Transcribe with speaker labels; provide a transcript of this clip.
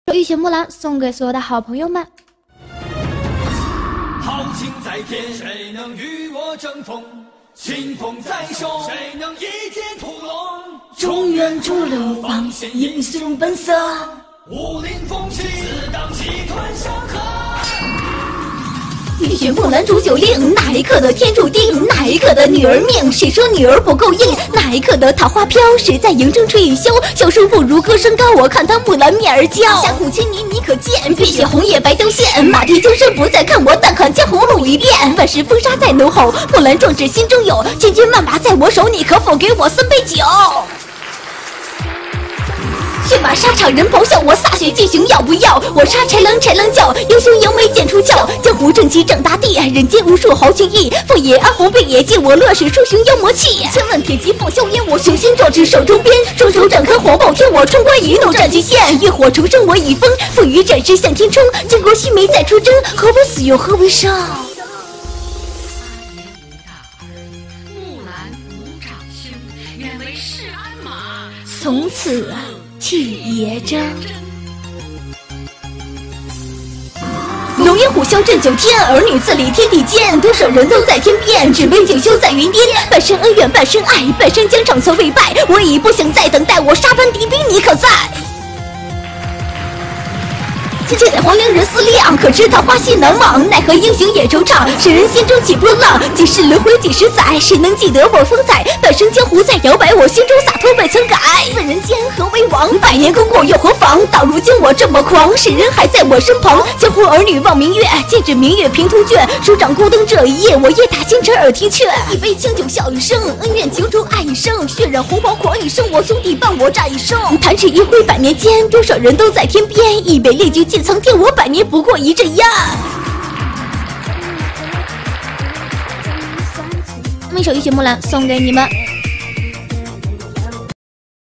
Speaker 1: 浴血木兰送给所有的好朋友们。
Speaker 2: 豪情在天，谁能与我争锋？清风在手，谁能一剑屠龙？
Speaker 3: 中原逐流，放现英雄本色。
Speaker 2: 武林风起，自当集团山河。
Speaker 3: 浴血木兰煮酒令，那一刻的天注定，那一刻的女儿命，谁说女儿不够硬？那一刻的桃花飘，谁在迎征吹雨休？笑书不如歌声高，我看他木兰面儿娇。峡谷千年你可见，碧血红叶白刀线，马蹄轻声不再看我，但看江湖路一遍。万世风沙在怒吼，木兰壮志心中有，千军万马在我手，你可否给我3杯酒？血马沙场人咆哮，我洒血进行要不要？我杀豺狼豺狼叫，英雄扬眉剑出鞘。江湖正气正大地，人间无数豪情义。凤野安红碧野借我乐使书雄妖魔气。千万铁骑放硝烟，我雄心壮志手中鞭。双手展开火爆天，我冲关一怒战极限。浴火重生我已疯，风雨战士向天冲。巾帼须眉再出征，何为死又何为生？
Speaker 4: 木兰无长兄，愿为市鞍马。
Speaker 3: 从此去野征。龙吟虎啸震九天，儿女自立天地间，多少人都在天边，只为锦绣在云巅。半生恩怨半生爱，半生疆场从未败。我已不想再等待，我杀番敌兵你可在？现在黄粱人思量，可知桃花心难忘。奈何英雄也惆怅，世人心中起波浪。几世轮回几十载，谁能记得我风采？半生江湖在摇摆，我心中洒脱未曾改。问人间何为王？百年功过又何妨？到如今我这么狂，世人还在我身旁。江湖儿女望明月，剑指明月平图卷。手掌孤灯这一夜，我夜打星辰耳听劝。一杯清酒笑一声，恩怨情仇爱一生。血染红袍狂一生，我兄弟伴我战一生。弹指一挥百年间，多少人都在天边。一杯烈酒尽苍天，我百年不过一阵烟。
Speaker 1: 那么一首浴血木兰送给你们。